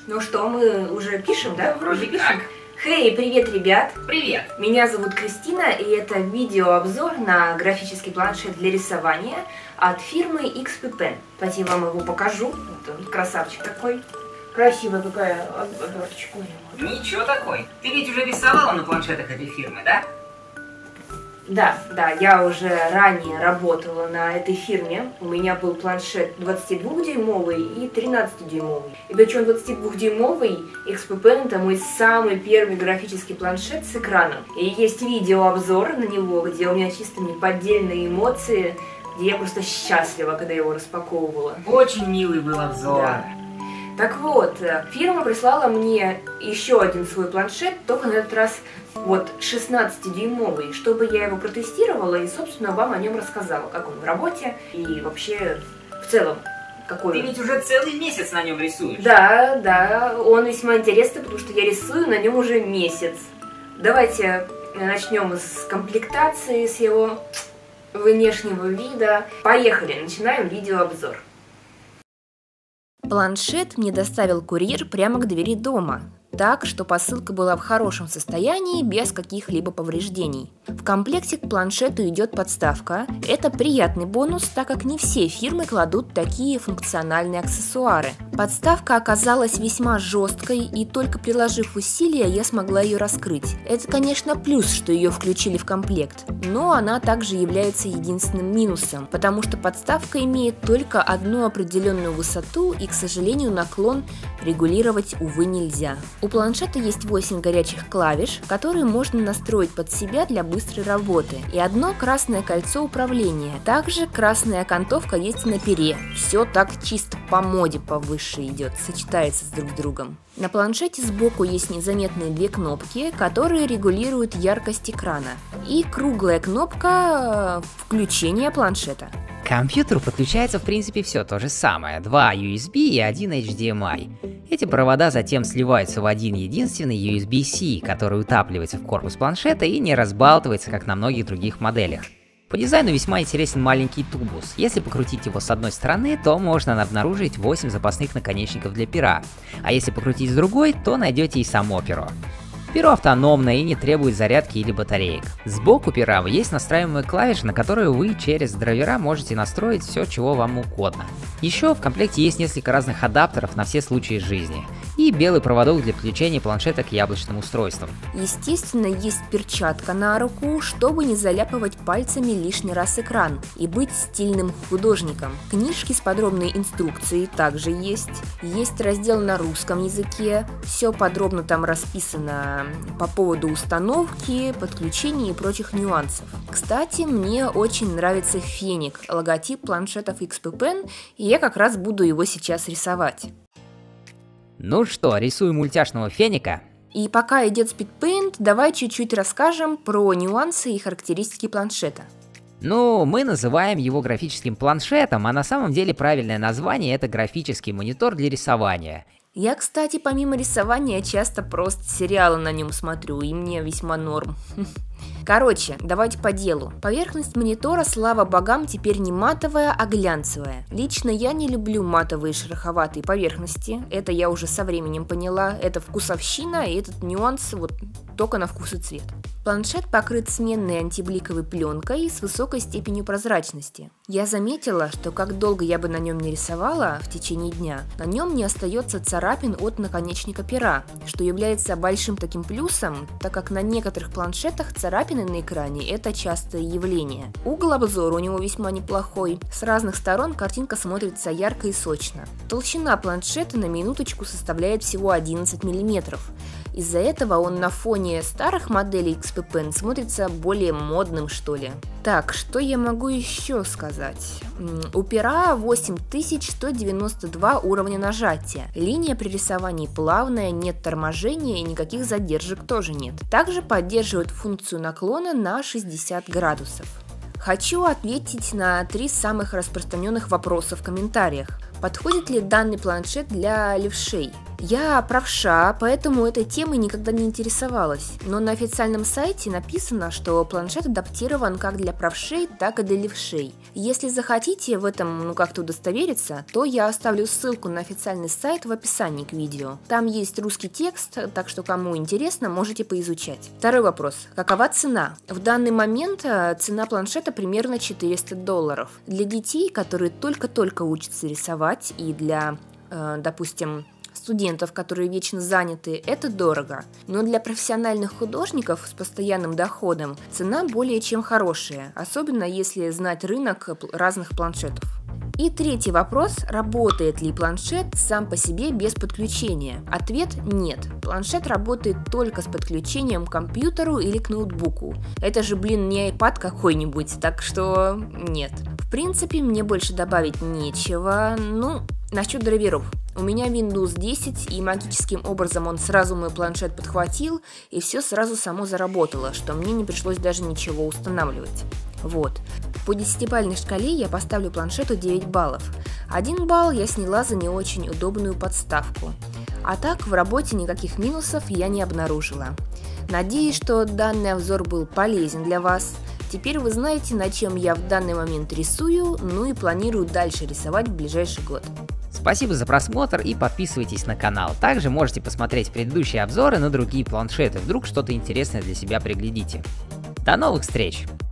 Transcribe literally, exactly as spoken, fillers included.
Ну что, мы уже пишем, да? Да, вроде уже пишем. так. Хей, привет, ребят! Привет! Меня зовут Кристина, и это видеообзор на графический планшет для рисования от фирмы икс пи пен. Давайте я вам его покажу. Вот он, красавчик такой. Красивая какая оберточка у него. Ничего такой. Ты ведь уже рисовала на планшетах этой фирмы, да? Да, да, я уже ранее работала на этой фирме. У меня был планшет двадцатидвухдюймовый и тринадцатидюймовый. И причем двадцатидвухдюймовый икс пи пен это мой самый первый графический планшет с экраном. И есть видеообзор на него, где у меня чисто неподдельные эмоции, где я просто счастлива, когда его распаковывала. Очень милый был обзор. Да. Так вот, фирма прислала мне еще один свой планшет, только на этот раз вот шестнадцатидюймовый, чтобы я его протестировала и, собственно, вам о нем рассказала, как он в работе и вообще в целом какой Ты он. ведь уже целый месяц на нем рисуешь. Да, да, он весьма интересный, потому что я рисую на нем уже месяц. Давайте начнем с комплектации, с его внешнего вида. Поехали, начинаем видеообзор. Планшет мне доставил курьер прямо к двери дома, так что посылка была в хорошем состоянии, без каких-либо повреждений. В комплекте к планшету идет подставка. Это приятный бонус, так как не все фирмы кладут такие функциональные аксессуары. Подставка оказалась весьма жесткой, и только приложив усилия, я смогла ее раскрыть. Это, конечно, плюс, что ее включили в комплект, но она также является единственным минусом, потому что подставка имеет только одну определенную высоту, и, к сожалению, наклон регулировать, увы, нельзя. У планшета есть восемь горячих клавиш, которые можно настроить под себя для быстрой работы, и одно красное кольцо управления. Также красная окантовка есть на пере. Все так чисто по моде повыше идет, сочетается с друг другом. На планшете сбоку есть незаметные две кнопки, которые регулируют яркость экрана, и круглая кнопка включения планшета. К компьютеру подключается в принципе все то же самое, два ю эс би и один эйч ди эм ай. Эти провода затем сливаются в один единственный ю эс би-C, который утапливается в корпус планшета и не разбалтывается, как на многих других моделях. По дизайну весьма интересен маленький тубус. Если покрутить его с одной стороны, то можно обнаружить восемь запасных наконечников для пера, а если покрутить с другой, то найдете и само перо. Перо автономное и не требует зарядки или батареек. Сбоку пера есть настраиваемые клавиши, на которые вы через драйвера можете настроить все, чего вам угодно. Еще в комплекте есть несколько разных адаптеров на все случаи жизни и белый проводок для подключения планшета к яблочным устройствам. Естественно, есть перчатка на руку, чтобы не заляпывать пальцами лишний раз экран и быть стильным художником. Книжки с подробной инструкцией также есть. Есть раздел на русском языке, все подробно там расписано по поводу установки, подключения и прочих нюансов. Кстати, мне очень нравится феник, логотип планшетов икс пи пен, и я как раз буду его сейчас рисовать. Ну что, рисуем мультяшного феника? И пока идет спидпейнт, давай чуть-чуть расскажем про нюансы и характеристики планшета. Ну, мы называем его графическим планшетом, а на самом деле правильное название это графический монитор для рисования. Я, кстати, помимо рисования часто просто сериалы на нем смотрю, и мне весьма норм. Короче, давайте по делу. Поверхность монитора, слава богам, теперь не матовая, а глянцевая. Лично я не люблю матовые шероховатые поверхности, это я уже со временем поняла, это вкусовщина, и этот нюанс вот только на вкус и цвет. Планшет покрыт сменной антибликовой пленкой с высокой степенью прозрачности. Я заметила, что как долго я бы на нем не рисовала в течение дня, на нем не остается царапин от наконечника пера, что является большим таким плюсом, так как на некоторых планшетах царапины на экране – это частое явление. Угол обзора у него весьма неплохой, с разных сторон картинка смотрится ярко и сочно. Толщина планшета на минуточку составляет всего одиннадцать миллиметров. Из-за этого он на фоне старых моделей икс пи пен смотрится более модным, что ли. Так, что я могу еще сказать? У пера восемь тысяч сто девяносто два уровня нажатия. Линия при рисовании плавная, нет торможения и никаких задержек тоже нет. Также поддерживает функцию наклона на шестьдесят градусов. Хочу ответить на три самых распространенных вопроса в комментариях. Подходит ли данный планшет для левшей? Я правша, поэтому этой темой никогда не интересовалась, но на официальном сайте написано, что планшет адаптирован как для правшей, так и для левшей. Если захотите в этом ну как-то удостовериться, то я оставлю ссылку на официальный сайт в описании к видео. Там есть русский текст, так что кому интересно, можете поизучать. Второй вопрос. Какова цена? В данный момент цена планшета примерно четыреста долларов. Для детей, которые только-только учатся рисовать, и для, э, допустим, студентов, которые вечно заняты, это дорого. Но для профессиональных художников с постоянным доходом цена более чем хорошая, особенно если знать рынок разных планшетов. И третий вопрос. Работает ли планшет сам по себе без подключения? Ответ – нет. Планшет работает только с подключением к компьютеру или к ноутбуку. Это же, блин, не iPad какой-нибудь, так что нет. В принципе, мне больше добавить нечего. Ну, насчет драйверов. У меня Windows десять, и магическим образом он сразу мой планшет подхватил, и все сразу само заработало, что мне не пришлось даже ничего устанавливать. Вот. По десятибалльной шкале я поставлю планшету девять баллов. один балл я сняла за не очень удобную подставку. А так, в работе никаких минусов я не обнаружила. Надеюсь, что данный обзор был полезен для вас. Теперь вы знаете, на чем я в данный момент рисую, ну и планирую дальше рисовать в ближайший год. Спасибо за просмотр и подписывайтесь на канал. Также можете посмотреть предыдущие обзоры на другие планшеты, вдруг что-то интересное для себя приглядите. До новых встреч!